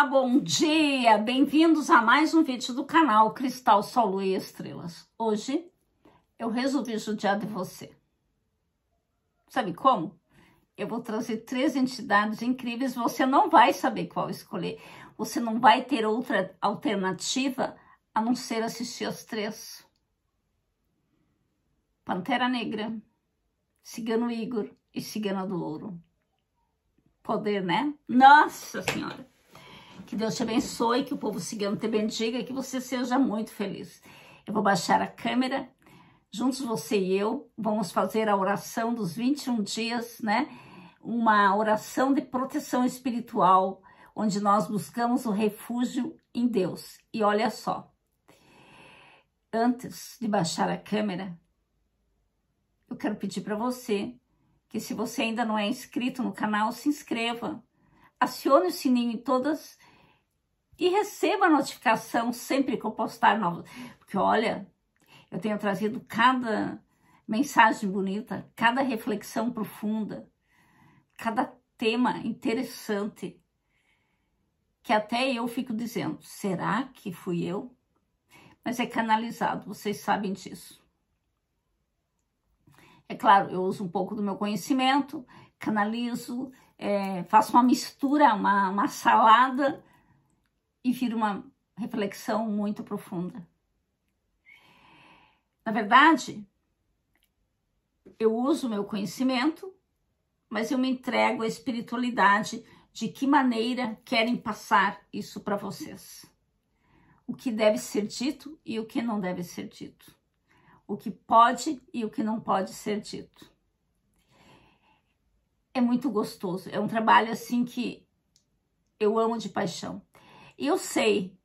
Olá, bom dia! Bem-vindos a mais um vídeo do canal Cristal, Sol, Lua e Estrelas. Hoje eu resolvi judiar de você. Sabe como? Eu vou trazer 3 entidades incríveis, você não vai saber qual escolher. Você não vai ter outra alternativa a não ser assistir as 3. Pantera Negra, Cigano Igor e Cigana do Ouro. Poder, né? Nossa Senhora! Que Deus te abençoe, que o povo cigano te bendiga e que você seja muito feliz. Eu vou baixar a câmera, juntos você e eu, vamos fazer a oração dos 21 dias, né? Uma oração de proteção espiritual, onde nós buscamos o refúgio em Deus. E olha só, antes de baixar a câmera, eu quero pedir para você que, se você ainda não é inscrito no canal, se inscreva, acione o sininho em todas e receba a notificação sempre que eu postar novos. Porque olha, eu tenho trazido cada mensagem bonita, cada reflexão profunda, cada tema interessante, que até eu fico dizendo, será que fui eu? Mas é canalizado, vocês sabem disso. É claro, eu uso um pouco do meu conhecimento, canalizo, faço uma mistura, uma salada e vira uma reflexão muito profunda. Na verdade, eu uso o meu conhecimento, mas eu me entrego à espiritualidade de que maneira querem passar isso para vocês. O que deve ser dito e o que não deve ser dito. O que pode e o que não pode ser dito. É muito gostoso, é um trabalho assim que eu amo de paixão. E eu sei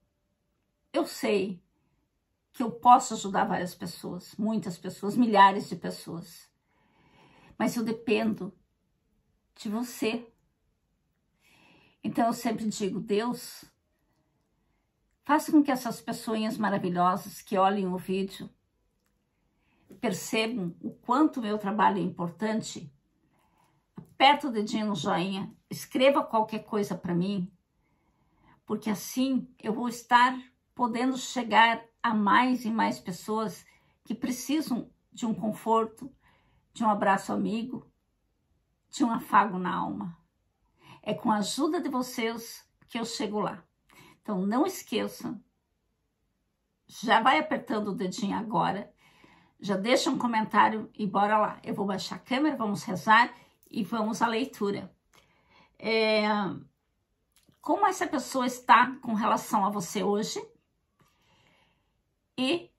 que eu posso ajudar várias pessoas, muitas pessoas, milhares de pessoas. Mas eu dependo de você. Então eu sempre digo, Deus, faça com que essas pessoinhas maravilhosas que olhem o vídeo percebam o quanto o meu trabalho é importante. Aperta o dedinho no joinha, escreva qualquer coisa para mim, porque assim eu vou estar podendo chegar a mais e mais pessoas que precisam de um conforto, de um abraço amigo, de um afago na alma. É com a ajuda de vocês que eu chego lá. Então não esqueçam, já vai apertando o dedinho agora, já deixa um comentário e bora lá. Eu vou baixar a câmera, vamos rezar e vamos à leitura. Como essa pessoa está com relação a você hoje e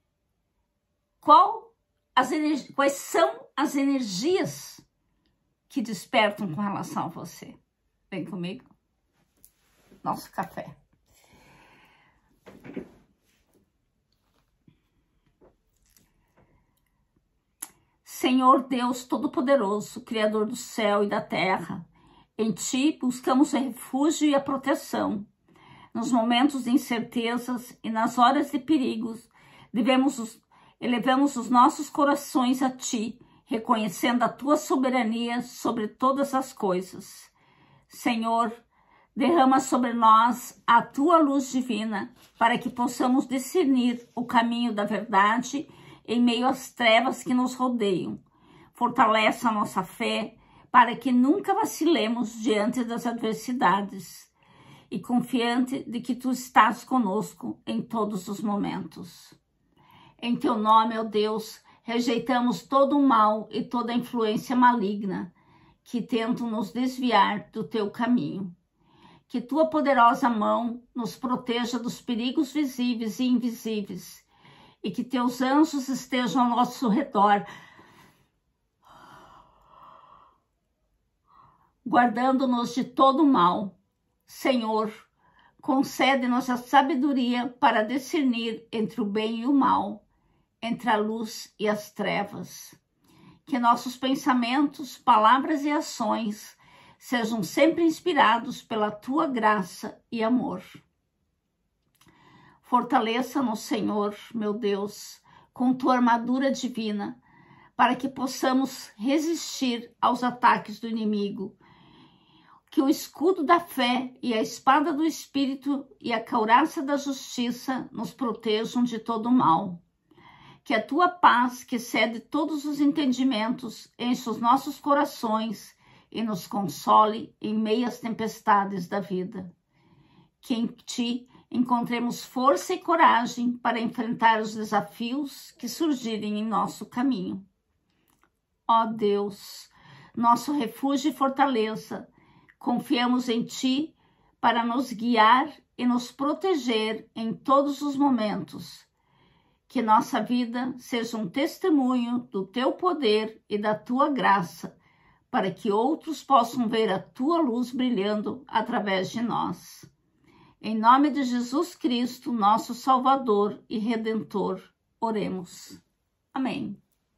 quais são as energias que despertam com relação a você. Vem comigo. Nosso café. Senhor Deus Todo-Poderoso, Criador do céu e da terra, em Ti buscamos o refúgio e a proteção. Nos momentos de incertezas e nas horas de perigos, elevamos os nossos corações a Ti, reconhecendo a Tua soberania sobre todas as coisas. Senhor, derrama sobre nós a Tua luz divina, para que possamos discernir o caminho da verdade em meio às trevas que nos rodeiam. Fortaleça a nossa fé, para que nunca vacilemos diante das adversidades e confiante de que Tu estás conosco em todos os momentos. Em Teu nome, ó Deus, rejeitamos todo o mal e toda a influência maligna que tentam nos desviar do Teu caminho. Que Tua poderosa mão nos proteja dos perigos visíveis e invisíveis e que Teus anjos estejam ao nosso redor, guardando-nos de todo o mal. Senhor, concede-nos a sabedoria para discernir entre o bem e o mal, entre a luz e as trevas. Que nossos pensamentos, palavras e ações sejam sempre inspirados pela Tua graça e amor. Fortaleça-nos, Senhor, meu Deus, com Tua armadura divina, para que possamos resistir aos ataques do inimigo. Que o escudo da fé e a espada do Espírito e a couraça da justiça nos protejam de todo mal. Que a tua paz, que excede todos os entendimentos, enche os nossos corações e nos console em meio às tempestades da vida. Que em ti encontremos força e coragem para enfrentar os desafios que surgirem em nosso caminho. Ó Deus, nosso refúgio e fortaleza, confiamos em ti para nos guiar e nos proteger em todos os momentos. Que nossa vida seja um testemunho do teu poder e da tua graça, para que outros possam ver a tua luz brilhando através de nós. Em nome de Jesus Cristo, nosso Salvador e Redentor, oremos. Amém.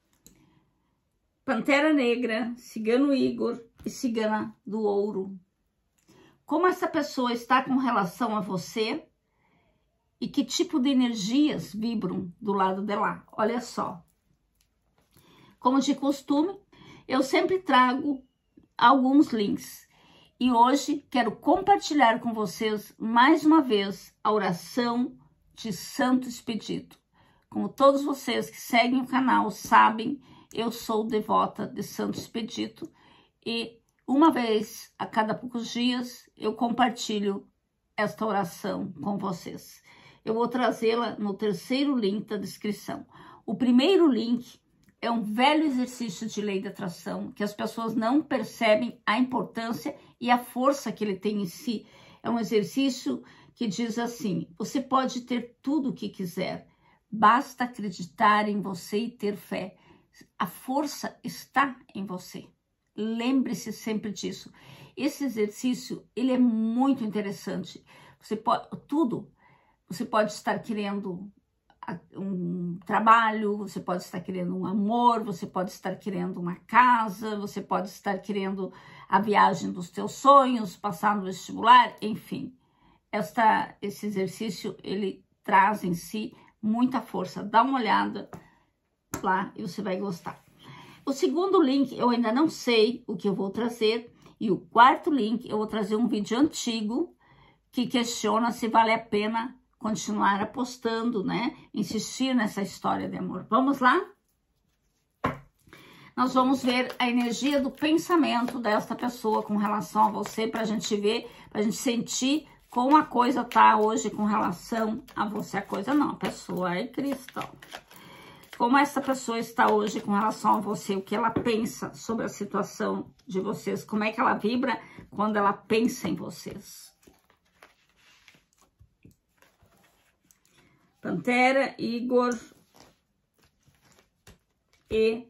Pantera Negra, Cigano Igor e Cigana do Ouro. Como essa pessoa está com relação a você e que tipo de energias vibram do lado de lá? Olha só. Como de costume, eu sempre trago alguns links. E hoje quero compartilhar com vocês mais uma vez a oração de Santo Expedito. Como todos vocês que seguem o canal sabem, eu sou devota de Santo Expedito e uma vez a cada poucos dias eu compartilho esta oração com vocês. Eu vou trazê-la no terceiro link da descrição. O primeiro link é um velho exercício de lei da atração, que as pessoas não percebem a importância e a força que ele tem em si. É um exercício que diz assim: você pode ter tudo o que quiser, basta acreditar em você e ter fé. A força está em você. Lembre-se sempre disso. Esse exercício, ele é muito interessante. Você pode estar querendo um trabalho, você pode estar querendo um amor, você pode estar querendo uma casa, você pode estar querendo a viagem dos teus sonhos, passar no vestibular, enfim. Esse exercício, ele traz em si muita força. Dá uma olhada lá e você vai gostar. O segundo link, eu ainda não sei o que eu vou trazer. E o quarto link, eu vou trazer um vídeo antigo que questiona se vale a pena continuar apostando, né? Insistir nessa história de amor. Vamos lá? Nós vamos ver a energia do pensamento desta pessoa com relação a você, para a gente ver, para a gente sentir como a coisa tá hoje com relação a você. A coisa não, a pessoa é cristã. Como essa pessoa está hoje com relação a você, o que ela pensa sobre a situação de vocês, como é que ela vibra quando ela pensa em vocês. Pantera, Igor e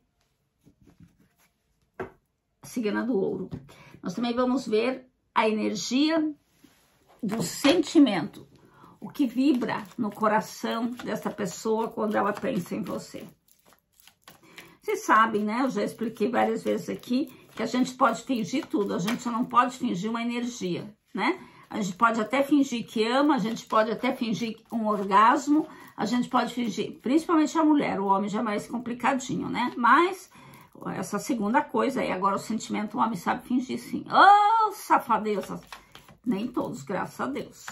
Cigana do Ouro. Nós também vamos ver a energia do sentimento, o que vibra no coração dessa pessoa quando ela pensa em você. Vocês sabem, né? Eu já expliquei várias vezes aqui que a gente pode fingir tudo, a gente só não pode fingir uma energia, né? A gente pode até fingir que ama, a gente pode até fingir um orgasmo, a gente pode fingir, principalmente a mulher, o homem já é mais complicadinho, né? Mas essa segunda coisa aí, agora o sentimento, o homem sabe fingir sim. Oh, safadeza! Nem todos, graças a Deus.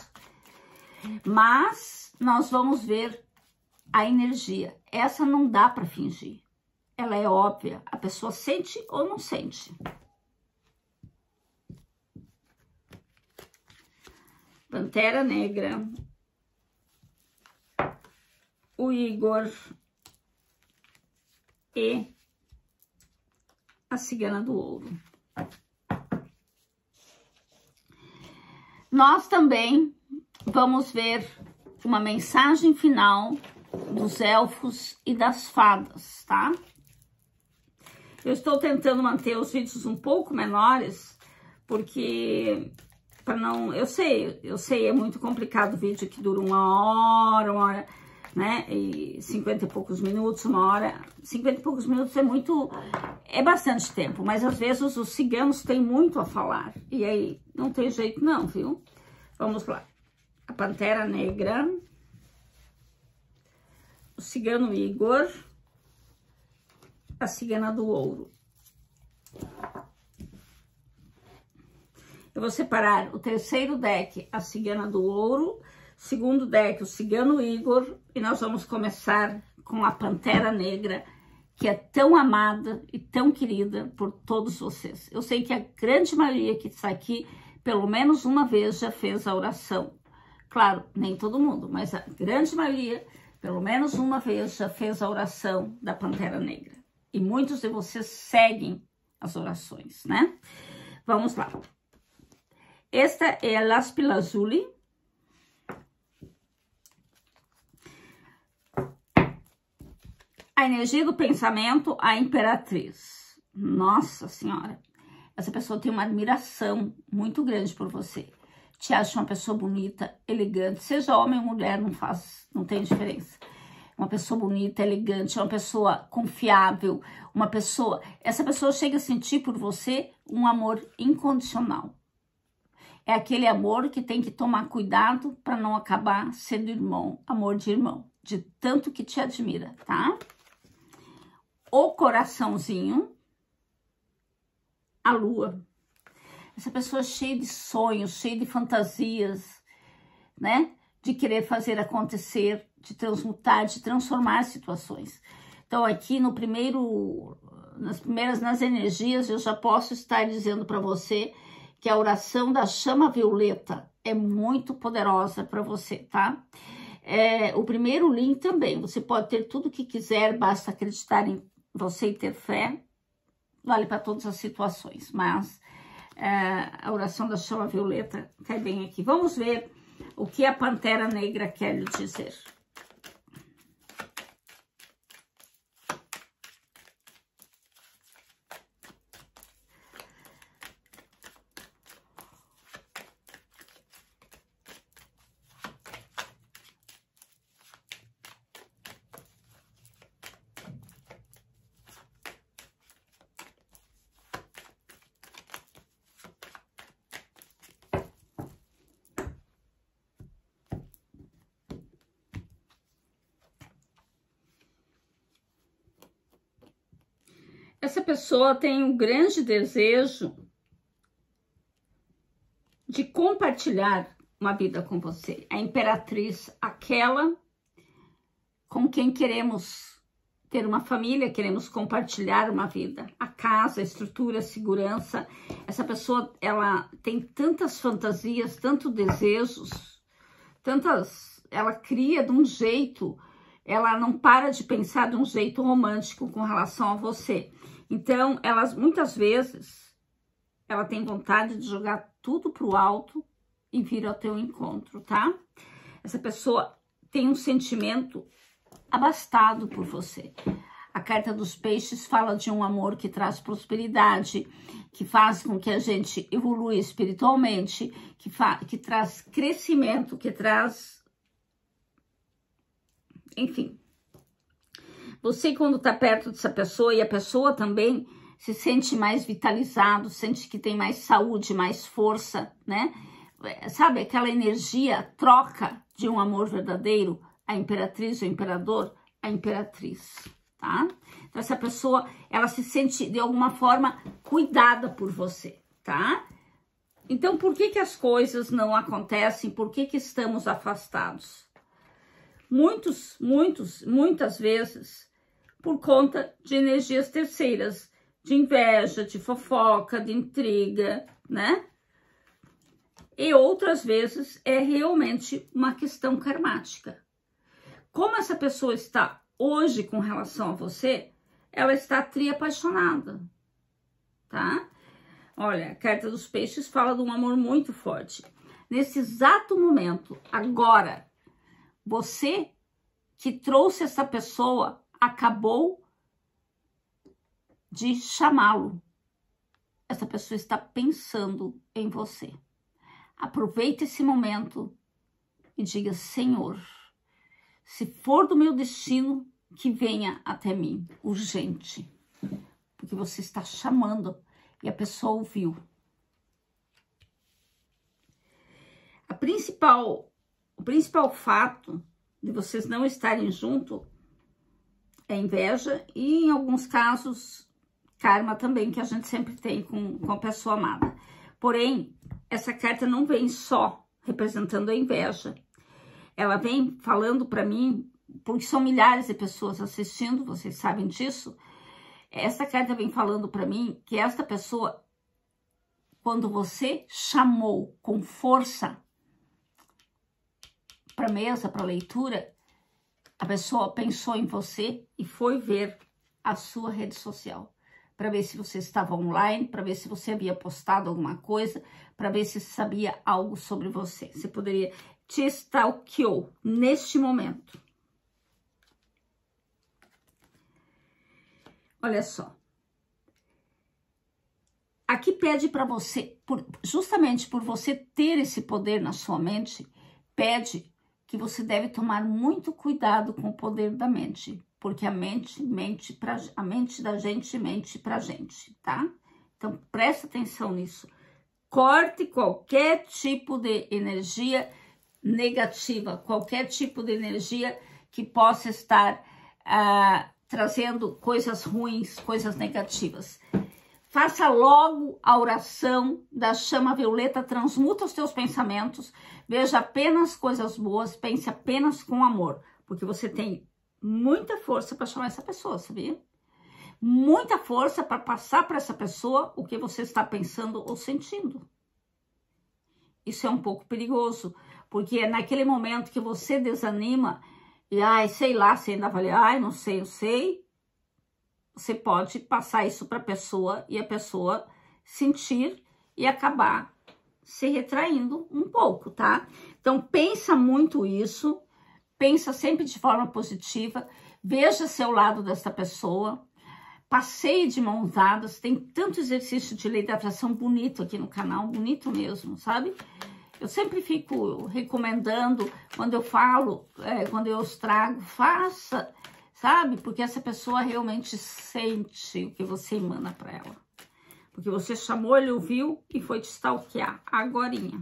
Mas nós vamos ver a energia. Essa não dá para fingir. Ela é óbvia. A pessoa sente ou não sente. Pantera Negra. O Igor. E a Cigana do Ouro. Nós também vamos ver uma mensagem final dos elfos e das fadas, tá? Eu estou tentando manter os vídeos um pouco menores, porque para não... Eu sei, é muito complicado o vídeo que dura uma hora, né? E 50 e poucos minutos, uma hora. 50 e poucos minutos é bastante tempo, mas às vezes os ciganos têm muito a falar. E aí não tem jeito não, viu? Vamos lá. A Pantera Negra, o Cigano Igor, a Cigana do Ouro. Eu vou separar o terceiro deck, a Cigana do Ouro, segundo deck, o Cigano Igor, e nós vamos começar com a Pantera Negra, que é tão amada e tão querida por todos vocês. Eu sei que a grande maioria que está aqui, pelo menos uma vez, já fez a oração. Claro, nem todo mundo, mas a grande maioria, pelo menos uma vez, já fez a oração da Pantera Negra. E muitos de vocês seguem as orações, né? Vamos lá. Esta é a Laspilazuli. A energia do pensamento, a Imperatriz. Nossa Senhora, essa pessoa tem uma admiração muito grande por você. Te acha uma pessoa bonita, elegante, seja homem ou mulher, não tem diferença. Uma pessoa bonita, elegante, uma pessoa confiável, essa pessoa chega a sentir por você um amor incondicional. É aquele amor que tem que tomar cuidado para não acabar sendo amor de irmão, de tanto que te admira, tá? O coraçãozinho, a lua. Essa pessoa cheia de sonhos, cheia de fantasias, né? De querer fazer acontecer, de transmutar, de transformar situações. Então, aqui nas energias, eu já posso estar dizendo para você que a oração da chama violeta é muito poderosa para você, tá? O primeiro link também, você pode ter tudo o que quiser, basta acreditar em você e ter fé, vale para todas as situações, mas a oração da chama violeta cai bem aqui. Vamos ver o que a Pantera Negra quer lhe dizer. Essa pessoa tem um grande desejo de compartilhar uma vida com você. A Imperatriz, aquela com quem queremos ter uma família, queremos compartilhar uma vida. A casa, a estrutura, a segurança. Essa pessoa, ela tem tantas fantasias, tantos desejos, ela cria de um jeito, ela não para de pensar de um jeito romântico com relação a você. Então, muitas vezes, ela tem vontade de jogar tudo pro alto e vir ao teu encontro, tá? Essa pessoa tem um sentimento abastado por você. A carta dos peixes fala de um amor que traz prosperidade, que faz com que a gente evolua espiritualmente, que traz crescimento, que traz... Enfim... Você, quando tá perto dessa pessoa, e a pessoa também se sente mais vitalizado, sente que tem mais saúde, mais força, né? Sabe, aquela energia, troca de um amor verdadeiro, a Imperatriz, o Imperador, a Imperatriz, tá? Então, essa pessoa, ela se sente, de alguma forma, cuidada por você, tá? Então, por que as coisas não acontecem? Por que estamos afastados? Muitas vezes, por conta de energias terceiras, de inveja, de fofoca, de intriga, né? E outras vezes é realmente uma questão karmática. Como essa pessoa está hoje com relação a você, ela está triapaixonada, tá? Olha, a carta dos peixes fala de um amor muito forte. Nesse exato momento, agora, você que trouxe essa pessoa acabou de chamá-lo. Essa pessoa está pensando em você. Aproveite esse momento e diga: Senhor, se for do meu destino, que venha até mim, urgente. Porque você está chamando e a pessoa ouviu. O principal fato de vocês não estarem juntos é inveja e, em alguns casos, karma também, que a gente sempre tem com a pessoa amada. Porém, essa carta não vem só representando a inveja. Ela vem falando para mim, porque são milhares de pessoas assistindo, vocês sabem disso. Essa carta vem falando para mim que esta pessoa, quando você chamou com força para mesa, para leitura, a pessoa pensou em você e foi ver a sua rede social, para ver se você estava online, para ver se você havia postado alguma coisa, para ver se sabia algo sobre você. Você poderia te stalkeou neste momento. Olha só. Aqui pede para você, justamente por você ter esse poder na sua mente, pede que você deve tomar muito cuidado com o poder da mente, porque a mente da gente mente pra gente, tá? Então presta atenção nisso. Corte qualquer tipo de energia negativa, qualquer tipo de energia que possa estar trazendo coisas ruins, coisas negativas. Faça logo a oração da chama violeta, transmuta os teus pensamentos, veja apenas coisas boas, pense apenas com amor, porque você tem muita força para chamar essa pessoa, sabia? Muita força para passar para essa pessoa o que você está pensando ou sentindo. Isso é um pouco perigoso, porque é naquele momento que você desanima e, sei lá, você ainda vai, não sei, eu sei. Você pode passar isso para a pessoa e a pessoa sentir e acabar se retraindo um pouco, tá? Então, pensa muito isso, pensa sempre de forma positiva, veja seu lado dessa pessoa, passeie de mãos dadas, tem tanto exercício de lei da atração bonito aqui no canal, bonito mesmo, sabe? Eu sempre fico recomendando, quando eu falo, quando eu os trago, faça, sabe? Porque essa pessoa realmente sente o que você emana para ela. Porque você chamou, ele ouviu e foi te stalkear agorinha.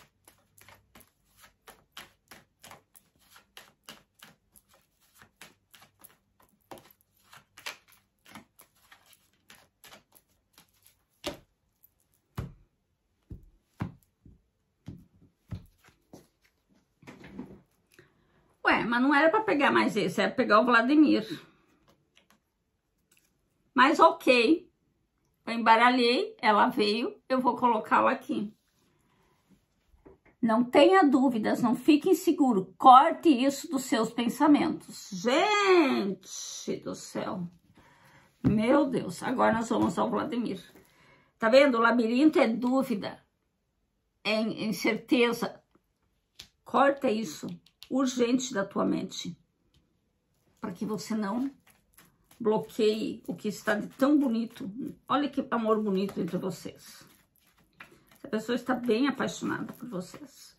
Ué, mas não era para pegar mais esse, era pegar o Vladimir. Mas ok, eu embaralhei, ela veio, eu vou colocá-la aqui. Não tenha dúvidas, não fique inseguro, corte isso dos seus pensamentos. Gente do céu, meu Deus, agora nós vamos ao Vladimir. Tá vendo? O labirinto é dúvida, é incerteza. Corta isso. Urgente da tua mente, para que você não bloqueie o que está de tão bonito. Olha que amor bonito entre vocês. Essa pessoa está bem apaixonada por vocês.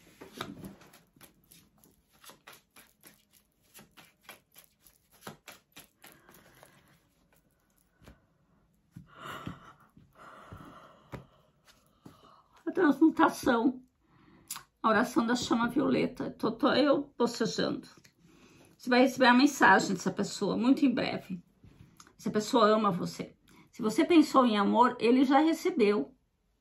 A transmutação. A oração da chama violeta. Eu bocejando. Você vai receber a mensagem dessa pessoa muito em breve. Essa pessoa ama você. Se você pensou em amor, ele já recebeu.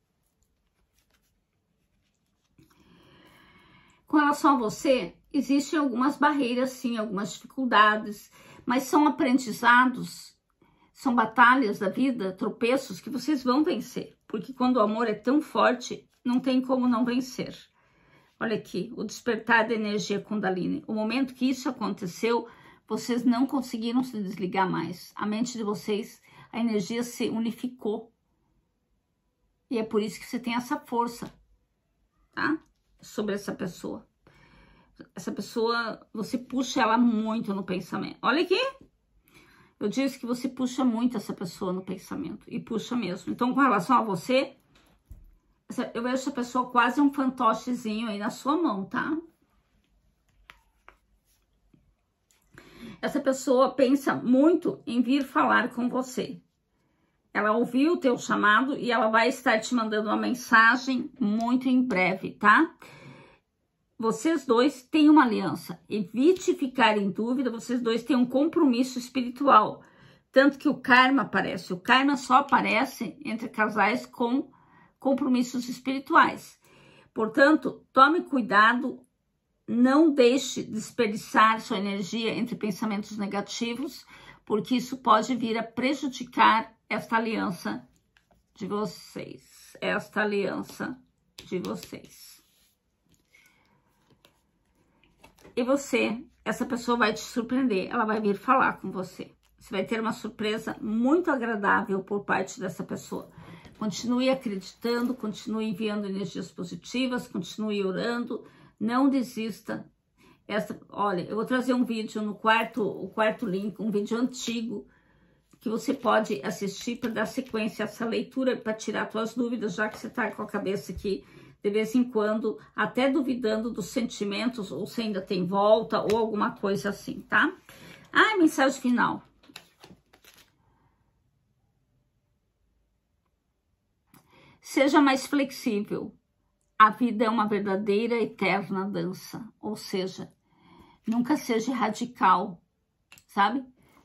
Com relação a você, existem algumas barreiras, sim, algumas dificuldades, mas são aprendizados, são batalhas da vida, tropeços que vocês vão vencer. Porque quando o amor é tão forte, não tem como não vencer. Olha aqui, o despertar da energia Kundalini. O momento que isso aconteceu, vocês não conseguiram se desligar mais. A mente de vocês, a energia se unificou. E é por isso que você tem essa força, tá? Sobre essa pessoa. Essa pessoa, você puxa ela muito no pensamento. Olha aqui. Eu disse que você puxa muito essa pessoa no pensamento. E puxa mesmo. Então, com relação a você, eu vejo essa pessoa quase um fantochezinho aí na sua mão, tá? Essa pessoa pensa muito em vir falar com você. Ela ouviu o teu chamado e ela vai estar te mandando uma mensagem muito em breve, tá? Vocês dois têm uma aliança. Evite ficar em dúvida, vocês dois têm um compromisso espiritual. Tanto que o karma aparece. O karma só aparece entre casais com compromissos espirituais. Portanto, tome cuidado, não deixe desperdiçar sua energia entre pensamentos negativos, porque isso pode vir a prejudicar esta aliança de vocês. Esta aliança de vocês. E você, essa pessoa vai te surpreender, ela vai vir falar com você. Você vai ter uma surpresa muito agradável por parte dessa pessoa. Continue acreditando, continue enviando energias positivas, continue orando, não desista. Olha, eu vou trazer um vídeo no quarto link, um vídeo antigo, que você pode assistir para dar sequência a essa leitura, para tirar suas dúvidas, já que você está com a cabeça aqui, de vez em quando, até duvidando dos sentimentos, ou se ainda tem volta, ou alguma coisa assim, tá? Ah, mensagem final. Seja mais flexível. A vida é uma verdadeira, eterna dança. Ou seja, nunca seja radical, sabe?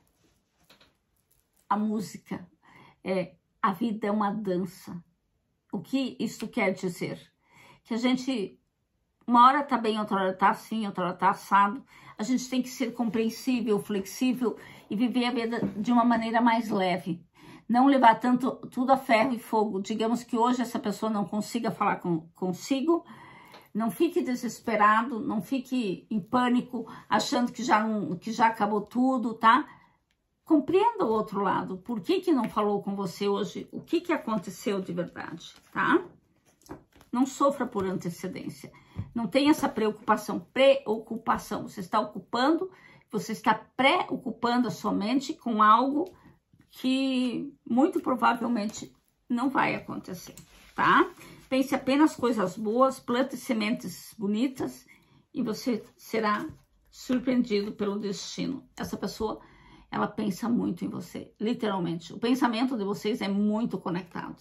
A música a vida é uma dança. O que isso quer dizer? Que a gente, uma hora tá bem, outra hora tá assim, outra hora tá assado. A gente tem que ser compreensível, flexível e viver a vida de uma maneira mais leve. Não levar tudo a ferro e fogo. Digamos que hoje essa pessoa não consiga falar consigo. Não fique desesperado, não fique em pânico, achando que já acabou tudo, tá? Compreenda o outro lado. Por que não falou com você hoje? O que aconteceu de verdade, tá? Não sofra por antecedência. Não tenha essa preocupação. Você está ocupando, você está preocupando a sua mente com algo que muito provavelmente não vai acontecer, tá? Pense apenas coisas boas, plante sementes bonitas e você será surpreendido pelo destino. Essa pessoa, ela pensa muito em você, literalmente. O pensamento de vocês é muito conectado.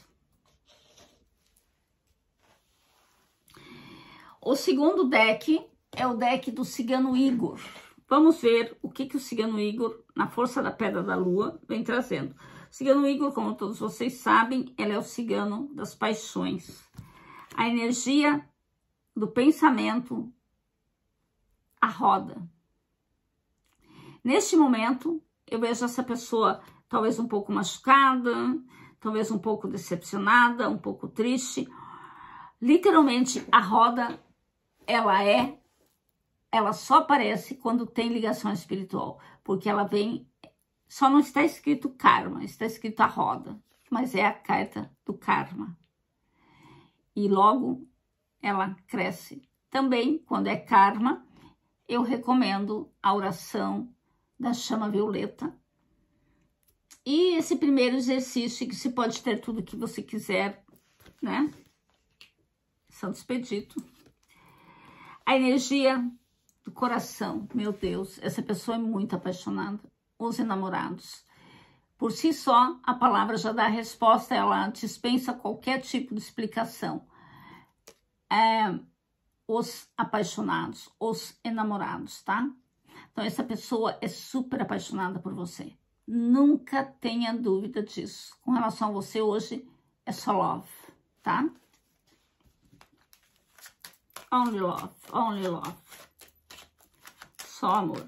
O segundo deck é o deck do Cigano Igor. Vamos ver o que o Cigano Igor, na força da Pedra da Lua, vem trazendo. O Cigano Igor, como todos vocês sabem, ele é o cigano das paixões. A energia do pensamento, a roda. Neste momento, eu vejo essa pessoa talvez um pouco machucada, talvez um pouco decepcionada, um pouco triste. Literalmente, a roda, ela só aparece quando tem ligação espiritual, porque ela vem, só não está escrito karma, está escrito a roda, mas é a carta do karma. E logo ela cresce. Também, quando é karma, eu recomendo a oração da chama violeta. E esse primeiro exercício, que se pode ter tudo que você quiser, né? Santo Expedito. A energia do coração, meu Deus, essa pessoa é muito apaixonada. Os enamorados. Por si só, a palavra já dá a resposta, ela dispensa qualquer tipo de explicação. Os apaixonados, os enamorados, tá? Então, essa pessoa é super apaixonada por você. Nunca tenha dúvida disso. Com relação a você hoje, é só love, tá? Only love, only love. Só amor.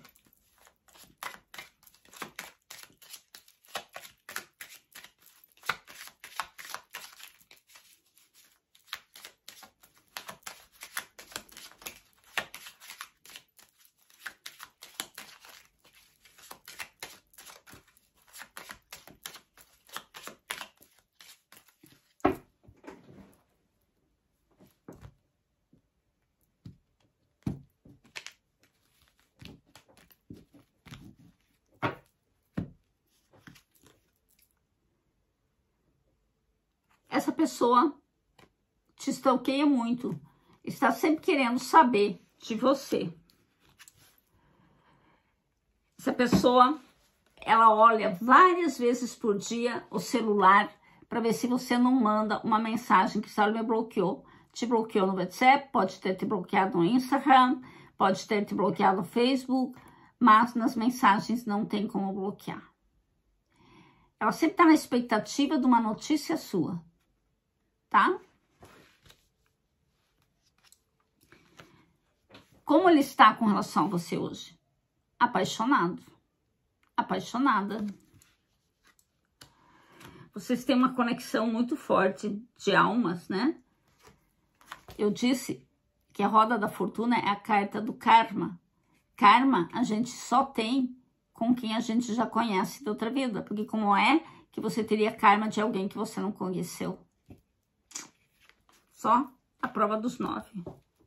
Essa pessoa te stalkeia muito, está sempre querendo saber de você. Essa pessoa, ela olha várias vezes por dia o celular para ver se você não manda uma mensagem que ela me bloqueou. Te bloqueou no WhatsApp, pode ter te bloqueado no Instagram, pode ter te bloqueado no Facebook, mas nas mensagens não tem como bloquear. Ela sempre está na expectativa de uma notícia sua. Tá? Como ele está com relação a você hoje? Apaixonado. Apaixonada. Vocês têm uma conexão muito forte de almas, né? Eu disse que a roda da fortuna é a carta do karma. Karma a gente só tem com quem a gente já conhece de outra vida. Porque como é que você teria karma de alguém que você não conheceu? Só a prova dos 9.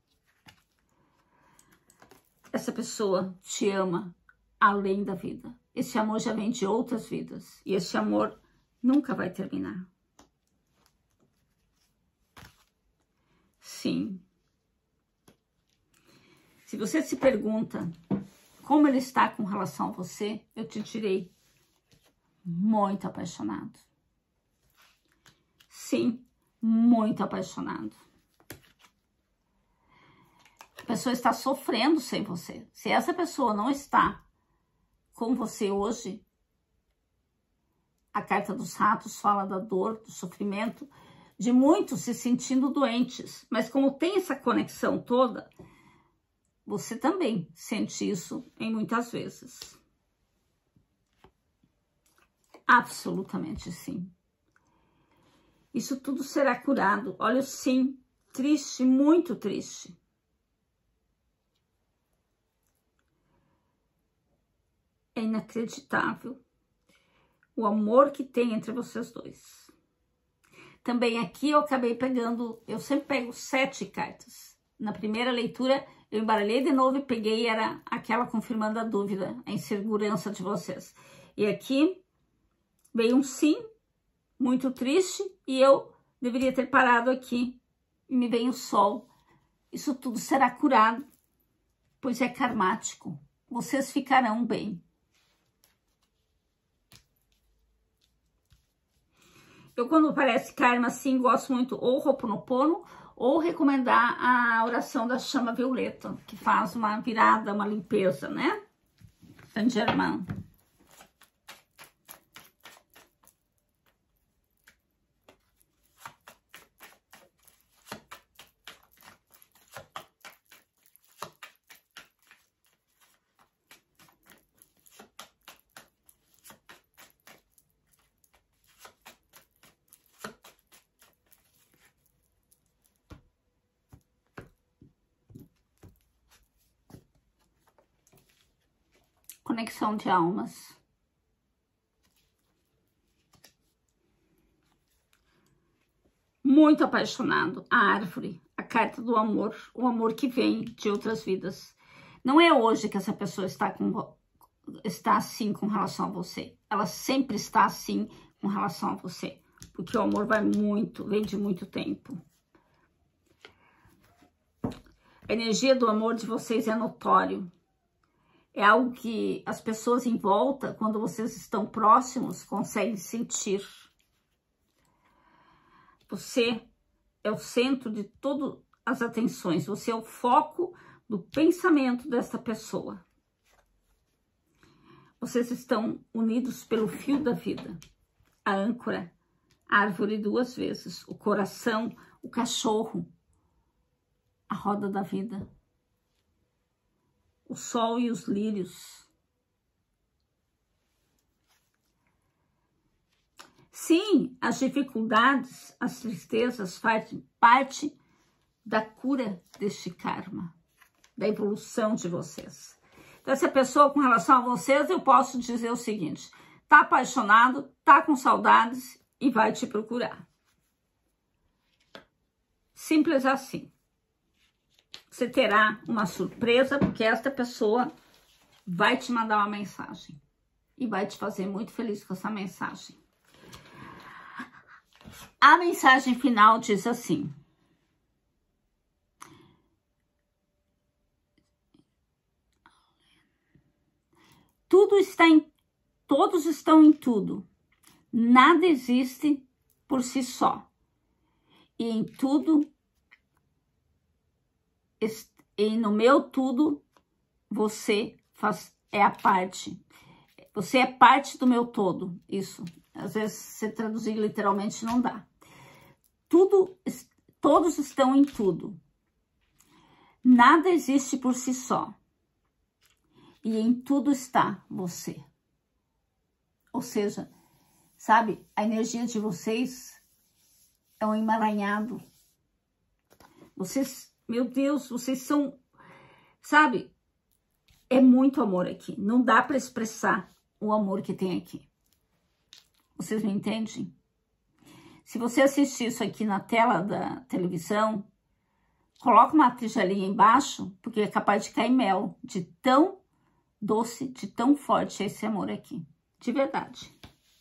Essa pessoa te ama além da vida. Esse amor já vem de outras vidas. E esse amor nunca vai terminar. Sim. Se você se pergunta como ele está com relação a você, eu te direi muito apaixonado. Sim, muito apaixonado. A pessoa está sofrendo sem você. Se essa pessoa não está com você hoje, a carta dos ratos fala da dor, do sofrimento, de muitos se sentindo doentes. Mas como tem essa conexão toda, você também sente isso em muitas vezes. Absolutamente sim. Isso tudo será curado. Olha o sim, triste, muito triste. É inacreditável o amor que tem entre vocês dois. Também aqui eu acabei pegando, eu sempre pego 7 cartas. Na primeira leitura eu embaralhei de novo e peguei, era aquela confirmando a dúvida, a insegurança de vocês. E aqui veio um sim, muito triste, e eu deveria ter parado aqui. E me veio o sol. Isso tudo será curado, pois é karmático. Vocês ficarão bem. Eu, quando aparece karma assim, gosto muito ou Ho'oponopono ou recomendar a oração da chama violeta, que faz uma virada, uma limpeza, né? Saint Germain. Conexão de almas. Muito apaixonado. A árvore, a carta do amor, o amor que vem de outras vidas. Não é hoje que essa pessoa está assim com relação a você. Ela sempre está assim com relação a você. Porque o amor vem de muito tempo. A energia do amor de vocês é notório. É algo que as pessoas em volta, quando vocês estão próximos, conseguem sentir. Você é o centro de todas as atenções. Você é o foco do pensamento dessa pessoa. Vocês estão unidos pelo fio da vida. A âncora, a árvore 2 vezes, o coração, o cachorro, a roda da vida. O sol e os lírios. Sim, as dificuldades, as tristezas fazem parte da cura deste karma, da evolução de vocês. Então, essa pessoa, com relação a vocês, eu posso dizer o seguinte: tá apaixonado, tá com saudades e vai te procurar. Simples assim. Você terá uma surpresa, porque esta pessoa vai te mandar uma mensagem. E vai te fazer muito feliz com essa mensagem. A mensagem final diz assim: todos estão em tudo. Nada existe por si só. E em tudo, e no meu tudo, você é a parte. Você é parte do meu todo. Isso. Às vezes, se traduzir literalmente, não dá. Todos estão em tudo. Nada existe por si só. E em tudo está você. Ou seja, sabe, a energia de vocês é um emaranhado. Vocês, meu Deus, vocês são, sabe, é muito amor aqui. Não dá para expressar o amor que tem aqui. Vocês me entendem? Se você assistir isso aqui na tela da televisão, coloca uma tigelinha embaixo, porque é capaz de cair mel, de tão doce, de tão forte esse amor aqui. De verdade.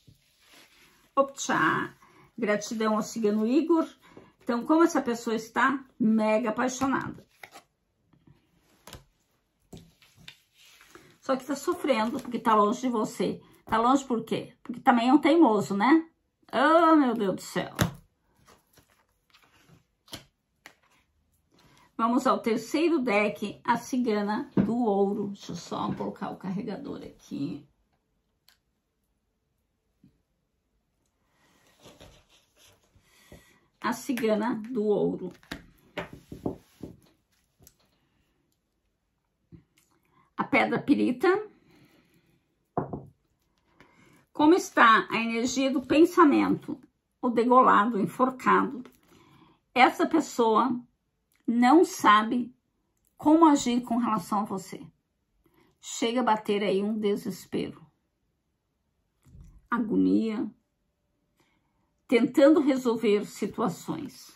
Optcha! Gratidão ao cigano Igor. Então, como essa pessoa está? Mega apaixonada. Só que tá sofrendo, porque tá longe de você. Tá longe por quê? Porque também é um teimoso, né? Oh, meu Deus do céu. Vamos ao terceiro deck, a cigana do ouro. Deixa eu só colocar o carregador aqui. A cigana do ouro. A pedra pirita. Como está a energia do pensamento? O degolado, o enforcado. Essa pessoa não sabe como agir com relação a você. Chega a bater aí um desespero. Agonia. Tentando resolver situações.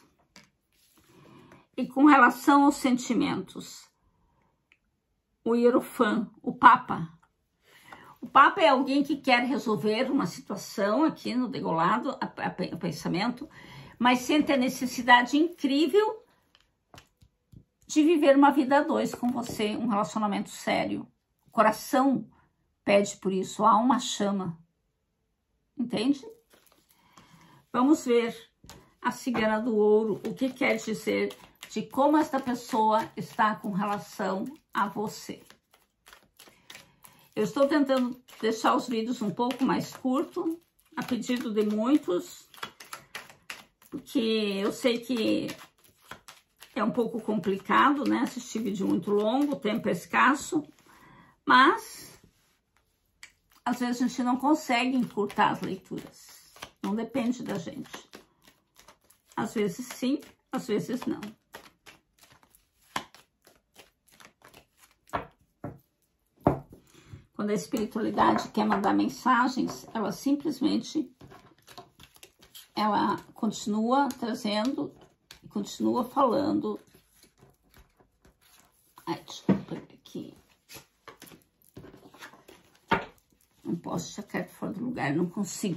E com relação aos sentimentos, o hierofã, o Papa. O Papa é alguém que quer resolver uma situação aqui no degolado, o pensamento, mas sente a necessidade incrível de viver uma vida a dois com você, um relacionamento sério. O coração pede por isso, há uma chama. Entende? Vamos ver a cigana do ouro, o que quer dizer de como esta pessoa está com relação a você. Eu estou tentando deixar os vídeos um pouco mais curtos, a pedido de muitos, porque eu sei que é um pouco complicado, né? Assistir vídeo muito longo, o tempo é escasso, mas às vezes a gente não consegue encurtar as leituras. Não depende da gente. Às vezes sim, às vezes não. Quando a espiritualidade quer mandar mensagens, ela simplesmente, ela continua trazendo, continua falando. Ai, desculpa aqui. Não posso tirar a carta fora do lugar, não consigo.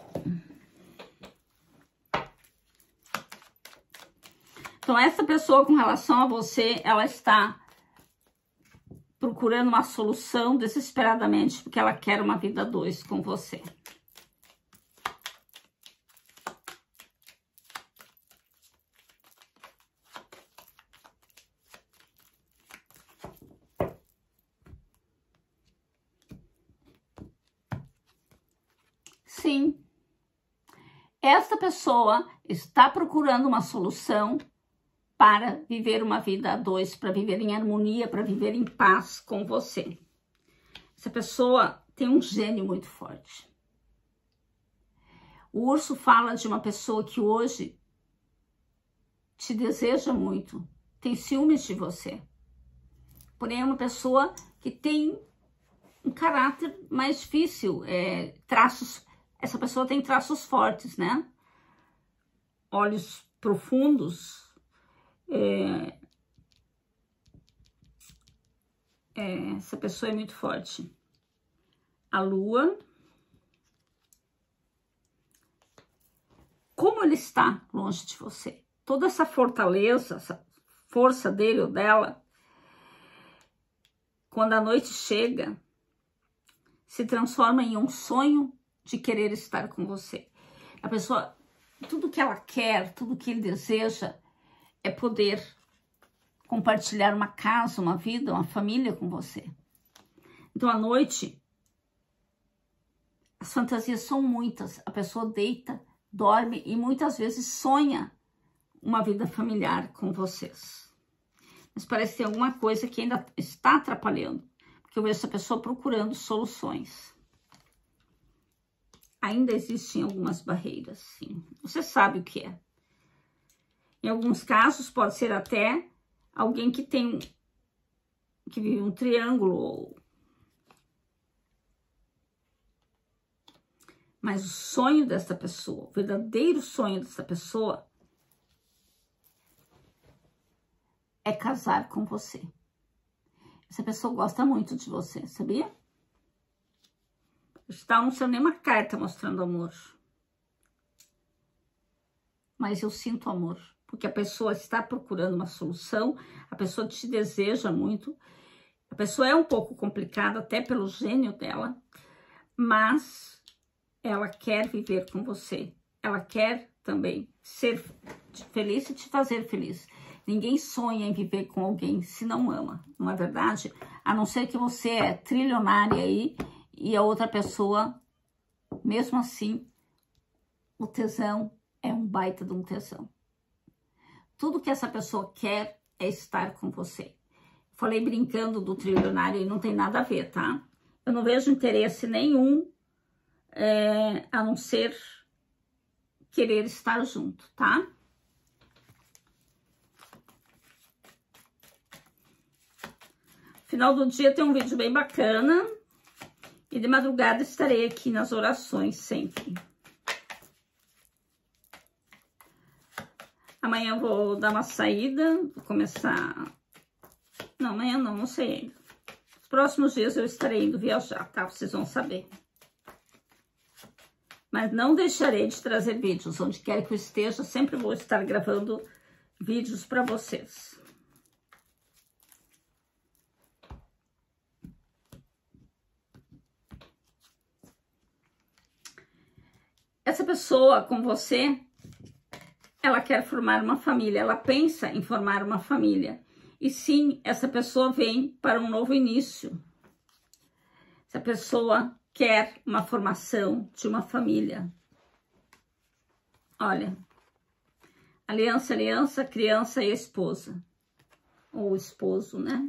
Então, essa pessoa, com relação a você, ela está procurando uma solução desesperadamente, porque ela quer uma vida a dois com você. Sim, essa pessoa está procurando uma solução para viver uma vida a dois, para viver em harmonia, para viver em paz com você. Essa pessoa tem um gênio muito forte. O urso fala de uma pessoa que hoje te deseja muito, tem ciúmes de você. Porém, é uma pessoa que tem um caráter mais difícil, traços. Essa pessoa tem traços fortes, né? Olhos profundos. Essa pessoa é muito forte. A lua. Como ele está longe de você? Toda essa fortaleza, essa força dele ou dela, quando a noite chega, se transforma em um sonho de querer estar com você. A pessoa, tudo que ela quer, tudo que ele deseja, é poder compartilhar uma casa, uma vida, uma família com você. Então, à noite, as fantasias são muitas. A pessoa deita, dorme e muitas vezes sonha uma vida familiar com vocês. mas parece que tem alguma coisa que ainda está atrapalhando. Porque eu vejo essa pessoa procurando soluções. Ainda existem algumas barreiras, sim. Você sabe o que é. Em alguns casos, pode ser até alguém que vive um triângulo. Mas o sonho dessa pessoa, o verdadeiro sonho dessa pessoa é casar com você. Essa pessoa gosta muito de você, sabia? Está não sendo nenhuma carta mostrando amor. Mas eu sinto amor, porque a pessoa está procurando uma solução, a pessoa te deseja muito, a pessoa é um pouco complicada, até pelo gênio dela, mas ela quer viver com você, ela quer também ser feliz e te fazer feliz. Ninguém sonha em viver com alguém se não ama, não é verdade? A não ser que você é trilionária aí e a outra pessoa, mesmo assim, o tesão é um baita de um tesão. Tudo que essa pessoa quer é estar com você. Falei brincando do trilionário e não tem nada a ver, tá? Eu não vejo interesse nenhum, a não ser querer estar junto, tá? Final do dia tem um vídeo bem bacana. E de madrugada estarei aqui nas orações sempre. Amanhã eu vou dar uma saída, vou começar... Não, amanhã não sei ainda. Os próximos dias eu estarei indo viajar, tá? Vocês vão saber. Mas não deixarei de trazer vídeos. Onde quer que eu esteja, sempre vou estar gravando vídeos para vocês. Essa pessoa com você, ela quer formar uma família, ela pensa em formar uma família. E sim, essa pessoa vem para um novo início. Essa pessoa quer uma formação de uma família. Olha, aliança, aliança, criança e esposa. Ou esposo, né?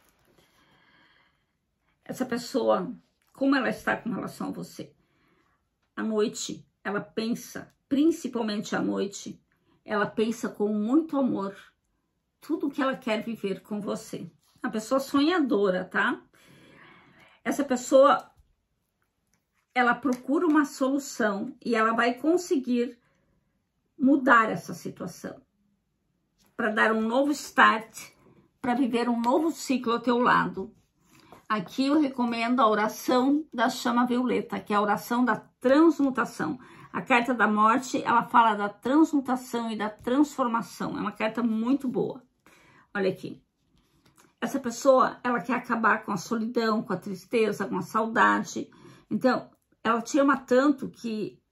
Essa pessoa, como ela está com relação a você? À noite, ela pensa, principalmente à noite, ela pensa com muito amor tudo que ela quer viver com você. Uma pessoa sonhadora, tá? Essa pessoa, ela procura uma solução e ela vai conseguir mudar essa situação. Para dar um novo start, para viver um novo ciclo ao teu lado. Aqui eu recomendo a oração da chama violeta, que é a oração da transmutação. A carta da morte, ela fala da transmutação e da transformação. É uma carta muito boa. Olha aqui. Essa pessoa, ela quer acabar com a solidão, com a tristeza, com a saudade. Então, ela te ama tanto que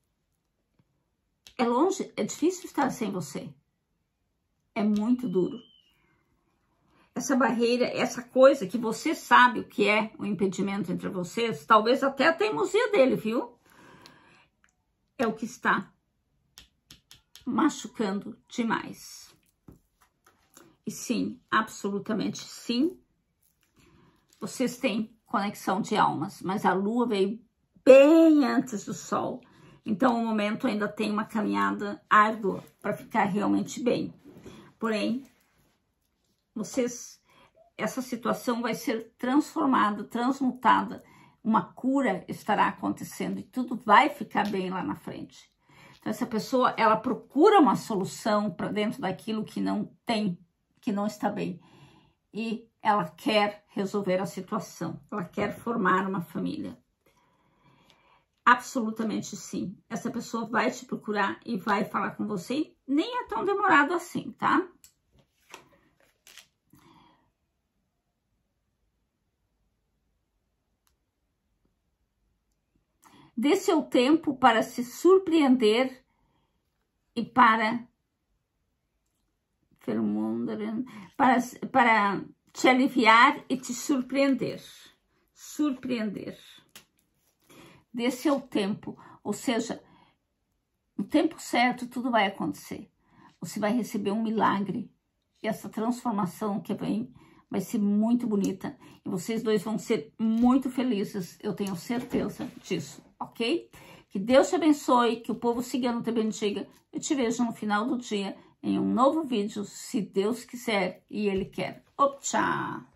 é longe, é difícil estar sem você. É muito duro. Essa barreira, essa coisa que você sabe o que é o impedimento entre vocês, talvez até a teimosia dele, viu? É o que está machucando demais. E sim, absolutamente sim, vocês têm conexão de almas, mas a lua veio bem antes do sol. Então, o momento ainda tem uma caminhada árdua para ficar realmente bem. Porém, essa situação vai ser transformada, transmutada, uma cura estará acontecendo e tudo vai ficar bem lá na frente. Então, essa pessoa, ela procura uma solução para dentro daquilo que não tem, que não está bem. E ela quer resolver a situação, ela quer formar uma família. Absolutamente sim. Essa pessoa vai te procurar e vai falar com você. Nem é tão demorado assim, tá? Dê seu tempo para se surpreender e para te aliviar e te surpreender. Surpreender. Dê seu tempo, ou seja, no tempo certo tudo vai acontecer. Você vai receber um milagre E essa transformação que vem vai ser muito bonita. E vocês dois vão ser muito felizes. Eu tenho certeza disso, ok? Que Deus te abençoe, que o povo cigano te bendiga. Eu te vejo no final do dia em um novo vídeo, se Deus quiser e Ele quer. Tchau!